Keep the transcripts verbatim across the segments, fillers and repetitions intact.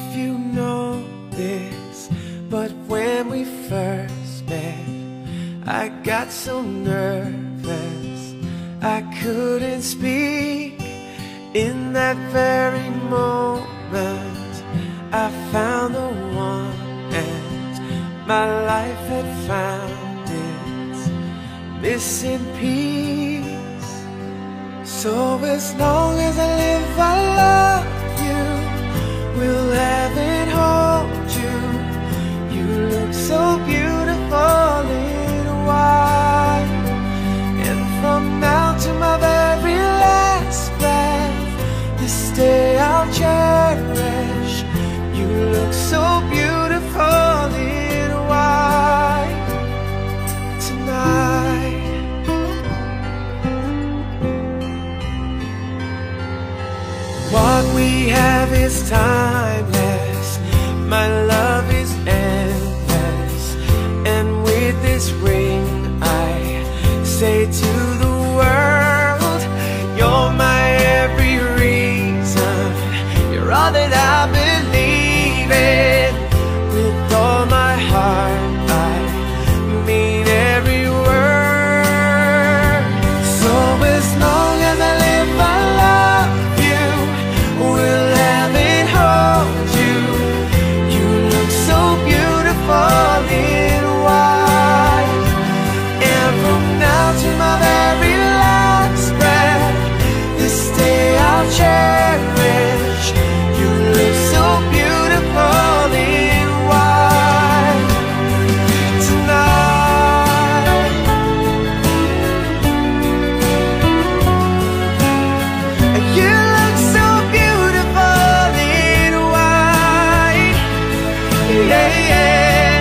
you know this, but when we first met, I got so nervous I couldn't speak. In that very moment I found the one, and my life had found its missing piece. So as long as I live, I love you, will have and hold you. You look so beautiful in white, and from now to my very last breath, this day I'll cherish. You look so beautiful in white tonight. What we have is timeless, my love is endless, and with this ring I say to the world, you're my every reason, you're all that I believe in. With all my heart I mean every word. So as long as I live, I love you, will have and hold you. You look so beautiful in white, and from now to my very last breath, this day I'll cherish. You look so beautiful in white tonight. You look so beautiful in white, yeah, yeah.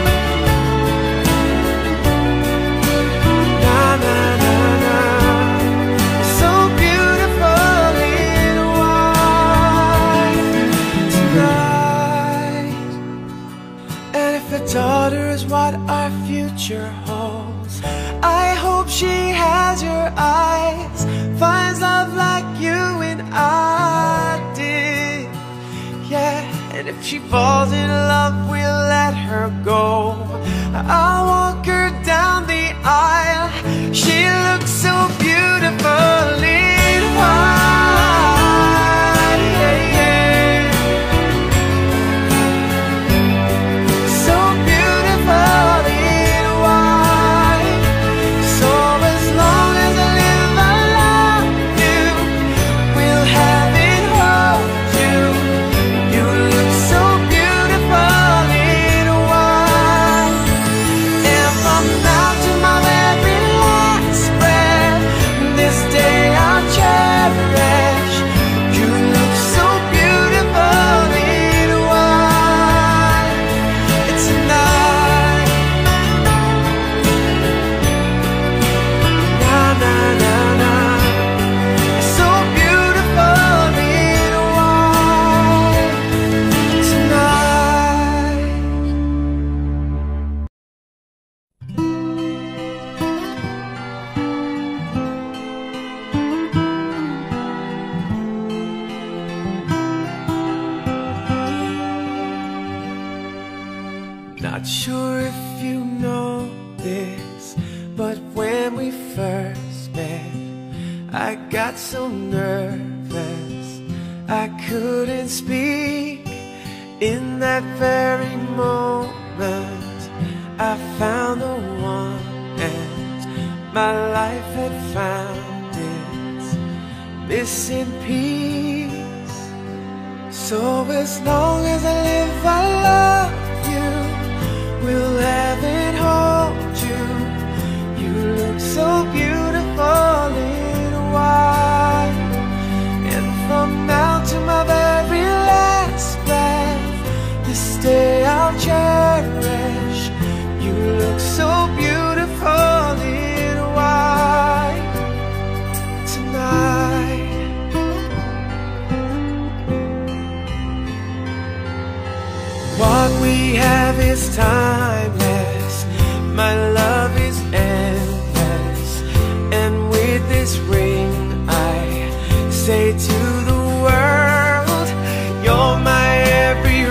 Na na na na, so beautiful in white tonight. And if a daughter is what our future holds, I hope she has your eyes, finds love like you and I did, yeah. And if she falls in love, we'll let her go. I'll walk her down the aisle. She looks so beautiful in white, yeah, yeah. So beautiful in white. So as long as I live, I love you, will have and hold you. You look so beautiful in white, and from now to my very last breath, this day I'll cherish. You look so beautiful in white tonight. Na na na na, so beautiful in white tonight. Not sure if you know this, but when we first met, I got so nervous I couldn't speak. In that very moment I found the one, and my life had found its missing piece. So as long as I live, I love you, will have and hold you. You look so beautiful in white, and from now to my very last breath, this day I'll cherish. You look so beautiful in white tonight. What we have is timeless, my love is endless, and with this ring I say to the world, you're my every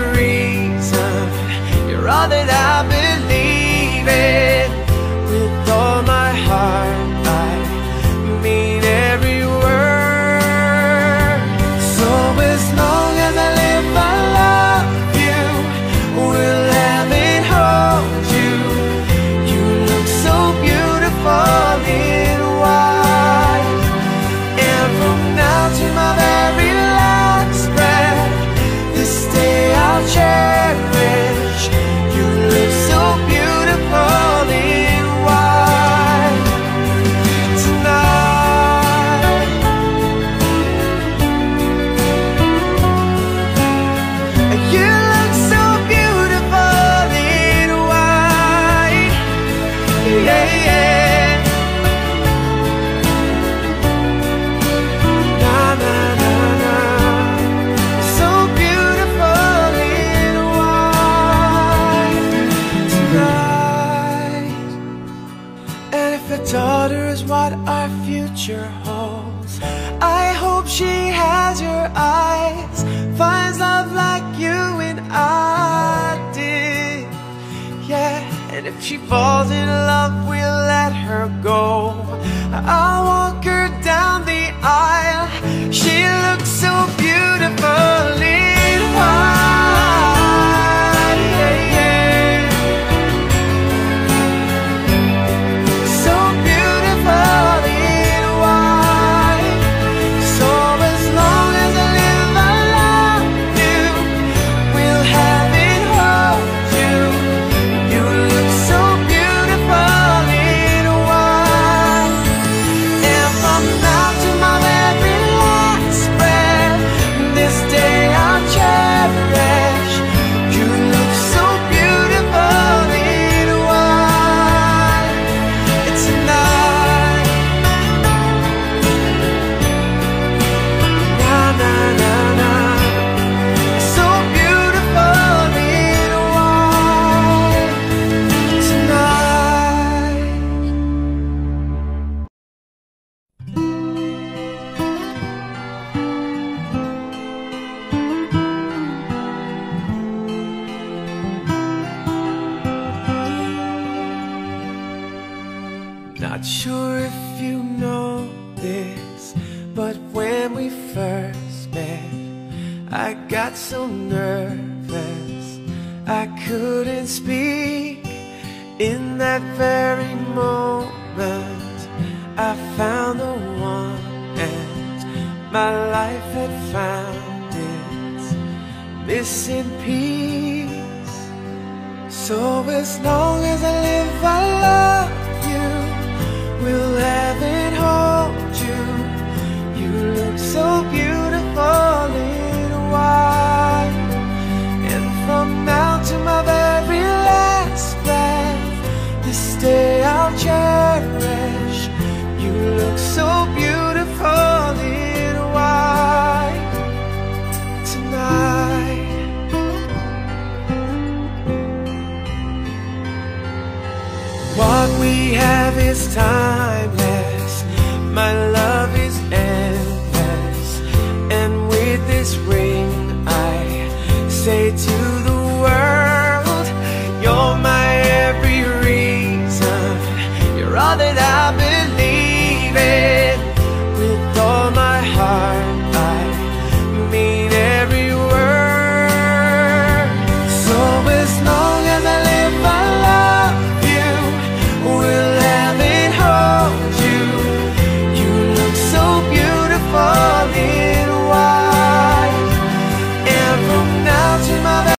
future holds. I hope she has your eyes, finds love like you and I did. Yeah, and if she falls in love, we'll let her go. I'll walk her down the aisle. She looks so beautiful in white, yeah, yeah. So beautiful in white. So as long as I live, I love you. We'll have it, hold you. You look so beautiful in white. And from now to my very last breath, this day I'll cherish. You look so beautiful in white. It's a night. Na na na na. So beautiful in white tonight. Not sure if you know this, but when we first met, I got so nervous I couldn't speak. In that very moment, I found the one, and my life had found its missing piece. So as long as I live, I love you. We'll have it, hold you. You look so beautiful in white. And from now to my very last breath, this day I'll cherish. You look so beautiful in white tonight. What we have is timeless. My love is endless. And with this ring I say to the world, you're my every reason. You're all that I believe in. With all my heart